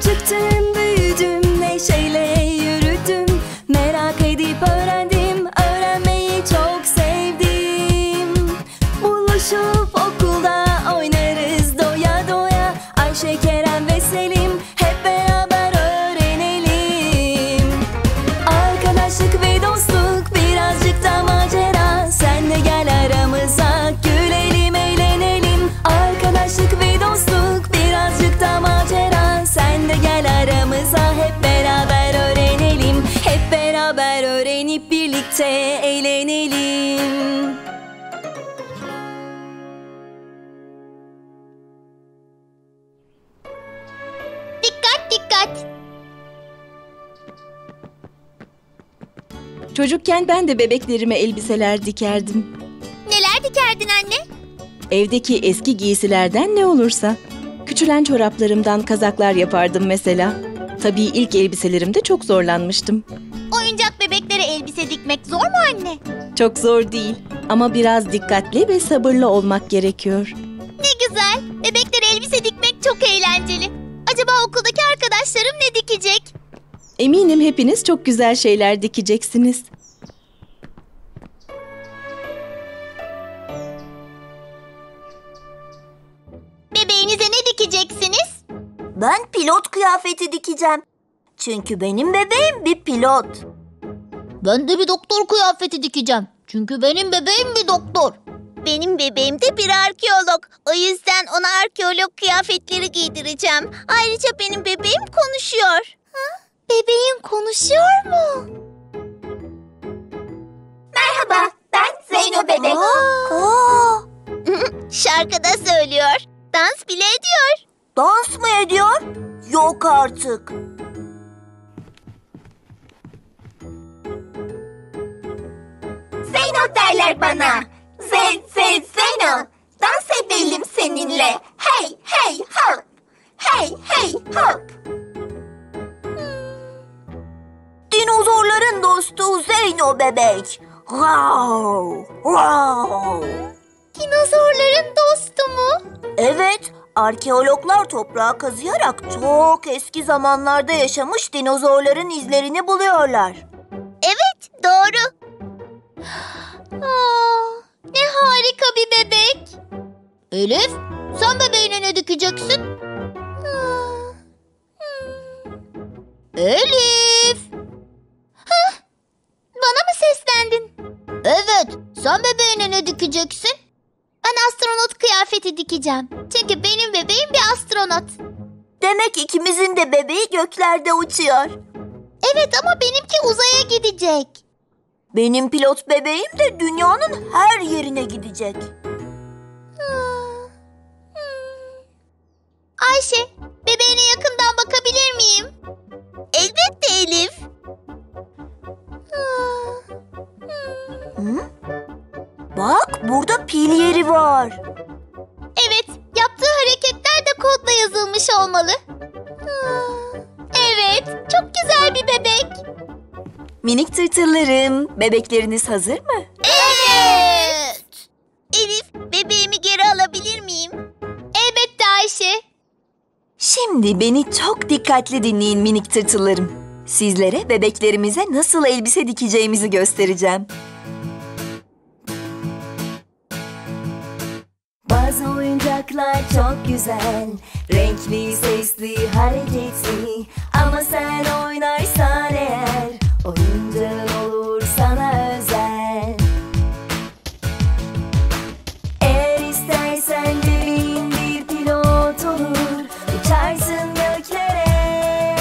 Çıktım, büyüdüm, neşeyle yürüdüm. Merak edip öğrendim, öğrenmeyi çok sevdim. Buluşup okulda oynarız doya doya. Ayşe, Kerem ve Selim, hep beraber öğrenelim. Arkadaşlık ve dostluk, birazcık da macera. Sen de gel aramıza, gülelim, eğlenelim. Arkadaşlık ve dostluk, birazcık da macera. Sen de gel aramıza, hep beraber öğrenelim. Hep beraber öğrenip birlikte eğlenelim. Dikkat dikkat. Çocukken ben de bebeklerime elbiseler dikerdim. Neler dikerdin anne? Evdeki eski giysilerden ne olursa. Küçülen çoraplarımdan kazaklar yapardım mesela. Tabii ilk elbiselerimde çok zorlanmıştım. Oyuncak bebeklere elbise dikmek zor mu anne? Çok zor değil ama biraz dikkatli ve sabırlı olmak gerekiyor. Ne güzel. Bebeklere elbise dikmek çok eğlenceli. Acaba okuldaki arkadaşlarım ne dikecek? Eminim hepiniz çok güzel şeyler dikeceksiniz. Bebeğinize ne dikeceksiniz? Ben pilot kıyafeti dikeceğim. Çünkü benim bebeğim bir pilot. Ben de bir doktor kıyafeti dikeceğim. Çünkü benim bebeğim bir doktor. Benim bebeğim de bir arkeolog. O yüzden ona arkeolog kıyafetleri giydireceğim. Ayrıca benim bebeğim konuşuyor. Ha? Bebeğin konuşuyor mu? Merhaba, ben Zeyno bebek. Şarkıda söylüyor. Dans bile ediyor. Dans mı ediyor? Yok artık. Zeyno derler bana. Zeyno. Dans edelim seninle. Hey hey hop. Hey hey hop. Dinozorların dostu Zeyno bebek. Wow, wow. Dinozorların dostu mu? Evet, arkeologlar toprağı kazıyarak çok eski zamanlarda yaşamış dinozorların izlerini buluyorlar. Evet, doğru. Ne harika bir bebek. Elif, sen bebeğine ne dikeceksin? Elif. Bana mı seslendin? Evet, sen bebeğine ne dikeceksin? Ben astronot kıyafeti dikeceğim. Çünkü benim bebeğim bir astronot. Demek ikimizin de bebeği göklerde uçuyor. Evet ama benimki uzaya gidecek. Benim pilot bebeğim de dünyanın her yerine gidecek. Ayşe, bebeğine yakından bakabilir miyim? Elbette Elif. Hı? Bak, burada pil yeri var. Evet, yaptığı hareketler de kodla yazılmış olmalı. Evet, çok güzel bir bebek. Minik tırtıllarım, bebekleriniz hazır mı? Evet. Elif, bebeğimi geri alabilir miyim? Elbette Ayşe. Şimdi beni çok dikkatli dinleyin minik tırtıllarım. Sizlere bebeklerimize nasıl elbise dikeceğimizi göstereceğim. Bazı oyuncaklar çok güzel, renkli, sesli, hareketli. Ama sen oynarsan eğer, oyuncağın olur sana özel. Eğer istersen bebeğin bir pilot olur, uçarsın göklere.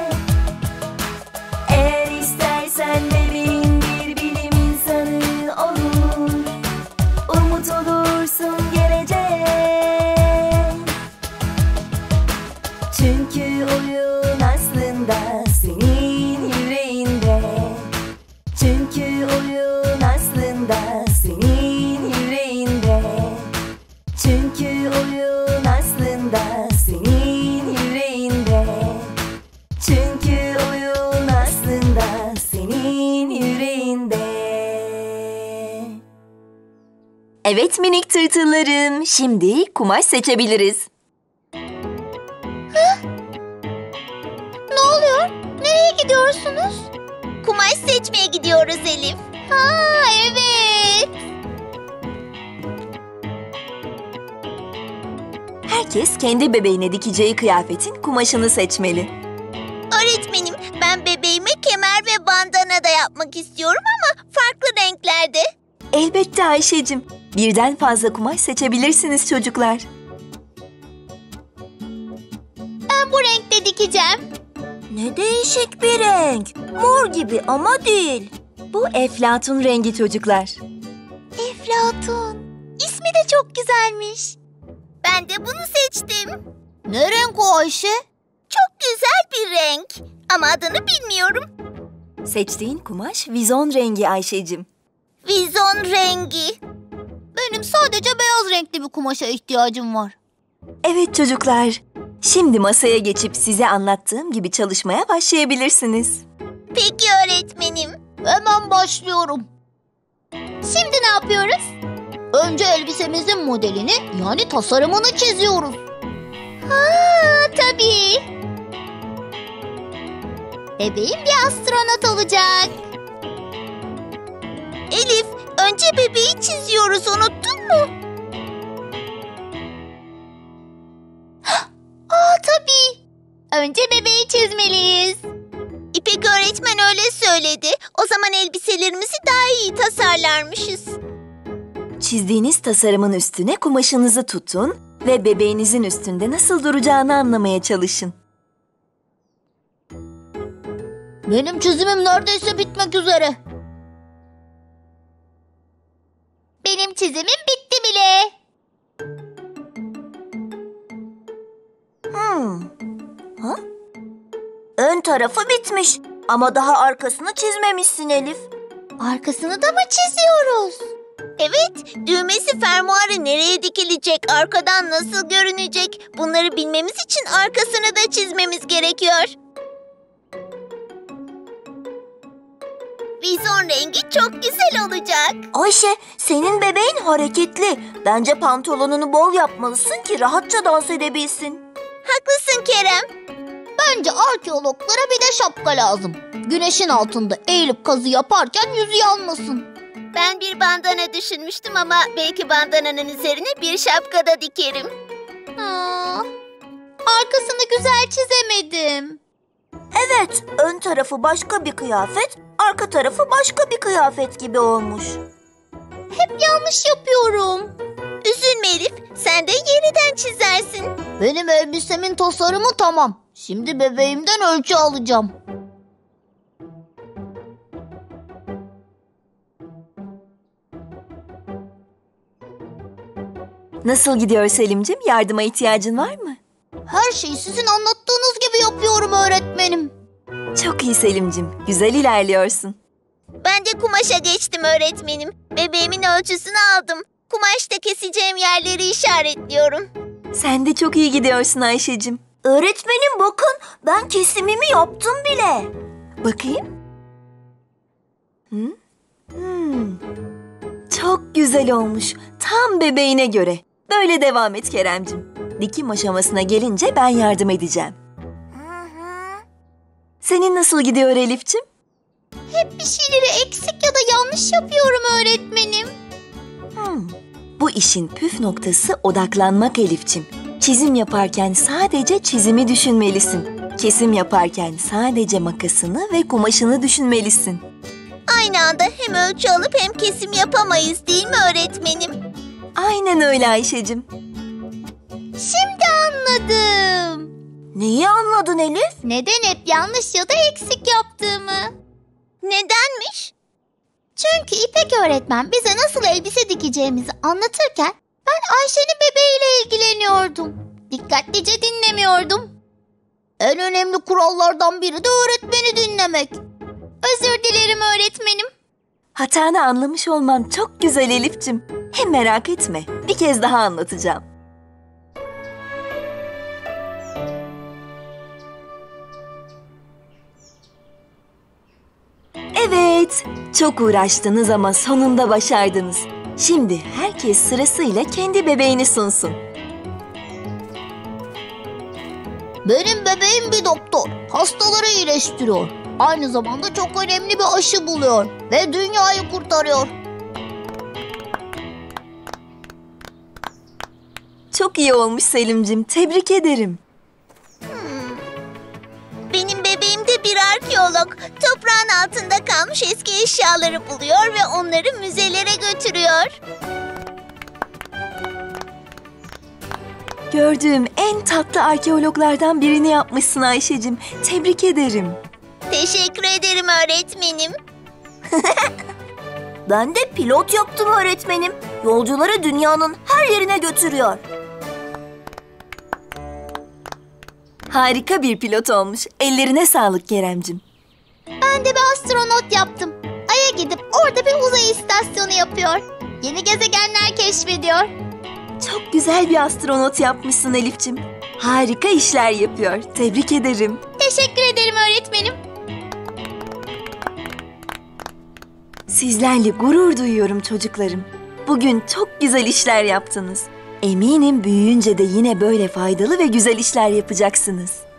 Eğer istersen bebeğin bir bilim insanı olur, umut olursun geleceğe. Çünkü oyun aslında senin yüreğinde. Çünkü oyun aslında senin yüreğinde. Çünkü oyun aslında senin yüreğinde. Çünkü oyun aslında senin yüreğinde. Evet minik tırtıllarım, şimdi kumaş seçebiliriz. gidiyorsunuz? Kumaş seçmeye gidiyoruz Elif. Ha, evet. Herkes kendi bebeğine dikeceği kıyafetin kumaşını seçmeli. Öğretmenim, ben bebeğime kemer ve bandana da yapmak istiyorum ama farklı renklerde. Elbette Ayşe'cim. Birden fazla kumaş seçebilirsiniz çocuklar. Ben bu renkte dikeceğim. Ne değişik bir renk. Mor gibi ama değil. Bu eflatun rengi çocuklar. Eflatun. İsmi de çok güzelmiş. Ben de bunu seçtim. Ne renk o Ayşe? Çok güzel bir renk. Ama adını bilmiyorum. Seçtiğin kumaş vizon rengi Ayşe'cim. Vizon rengi. Benim sadece beyaz renkli bir kumaşa ihtiyacım var. Evet çocuklar. Şimdi masaya geçip size anlattığım gibi çalışmaya başlayabilirsiniz. Peki öğretmenim. Hemen başlıyorum. Şimdi ne yapıyoruz? Önce elbisemizin modelini yani tasarımını çiziyoruz. Ha, tabii. Bebeğim bir astronot olacak. Elif, önce bebeği çiziyoruz, unuttun mu? Aa, tabii. Önce bebeği çizmeliyiz. İpek öğretmen öyle söyledi. O zaman elbiselerimizi daha iyi tasarlarmışız. Çizdiğiniz tasarımın üstüne kumaşınızı tutun ve bebeğinizin üstünde nasıl duracağını anlamaya çalışın. Benim çizimim neredeyse bitmek üzere. Benim çizimim bitti bile. Ha? Ön tarafı bitmiş ama daha arkasını çizmemişsin Elif. Arkasını da mı çiziyoruz? Evet, düğmesi, fermuarı nereye dikilecek, arkadan nasıl görünecek? Bunları bilmemiz için arkasını da çizmemiz gerekiyor. Vizon rengi çok güzel olacak. Ayşe, senin bebeğin hareketli. Bence pantolonunu bol yapmalısın ki rahatça dans edebilsin. Haklısın Kerem. Bence arkeologlara bir de şapka lazım. Güneşin altında eğilip kazı yaparken yüzü yanmasın. Ben bir bandana düşünmüştüm ama belki bandananın üzerine bir şapka da dikerim. Arkasını güzel çizemedim. Evet, ön tarafı başka bir kıyafet, arka tarafı başka bir kıyafet gibi olmuş. Hep yanlış yapıyorum. Üzülme Elif, sen de yeniden çizersin. Benim elbisemin tasarımı tamam. Şimdi bebeğimden ölçü alacağım. Nasıl gidiyor Selimcim? Yardıma ihtiyacın var mı? Her şeyi sizin anlattığınız gibi yapıyorum öğretmenim. Çok iyi Selimcim, güzel ilerliyorsun. Ben de kumaşa geçtim öğretmenim. Bebeğimin ölçüsünü aldım. Kumaşta keseceğim yerleri işaretliyorum. Sen de çok iyi gidiyorsun Ayşe'cim. Öğretmenim bakın, ben kesimimi yaptım bile. Bakayım. Çok güzel olmuş. Tam bebeğine göre. Böyle devam et Keremcim. Dikim aşamasına gelince ben yardım edeceğim. Senin nasıl gidiyor Elif'cim? Hep bir şeyleri eksik ya da yanlış yapıyorum öğretmenim. Bu işin püf noktası odaklanmak Elif'cim. Çizim yaparken sadece çizimi düşünmelisin. Kesim yaparken sadece makasını ve kumaşını düşünmelisin. Aynı anda hem ölçü alıp hem kesim yapamayız değil mi öğretmenim? Aynen öyle Ayşe'cim. Şimdi anladım. Neyi anladın Elif? Neden hep yanlış ya da eksik yaptığımı. Nedenmiş? Çünkü İpek öğretmen bize nasıl elbise dikeceğimizi anlatırken ben Ayşe'nin bebeğiyle ilgileniyordum. Dikkatlice dinlemiyordum. En önemli kurallardan biri de öğretmeni dinlemek. Özür dilerim öğretmenim. Hatanı anlamış olman çok güzel Elif'cim. Hem merak etme, bir kez daha anlatacağım. Evet, çok uğraştınız ama sonunda başardınız. Şimdi herkes sırasıyla kendi bebeğini sunsun. Benim bebeğim bir doktor. Hastaları iyileştiriyor. Aynı zamanda çok önemli bir aşı buluyor ve dünyayı kurtarıyor. Çok iyi olmuş Selimcim. Tebrik ederim. Benim bebeğim de bir arkeolog. Toprağın altında kalmış eski eşyaları buluyor ve onları müzelere götürüyor. Gördüğüm en tatlı arkeologlardan birini yapmışsın Ayşe'cim. Tebrik ederim. Teşekkür ederim öğretmenim. Ben de pilot yaptım öğretmenim. Yolcuları dünyanın her yerine götürüyor. Harika bir pilot olmuş. Ellerine sağlık Keremcim. Ben de bir astronot yaptım. Ay'a gidip orada bir uzay istasyonu yapıyor. Yeni gezegenler keşfediyor. Çok güzel bir astronot yapmışsın Elif'cim. Harika işler yapıyor. Tebrik ederim. Teşekkür ederim öğretmenim. Sizlerle gurur duyuyorum çocuklarım. Bugün çok güzel işler yaptınız. Eminim büyüyünce de yine böyle faydalı ve güzel işler yapacaksınız.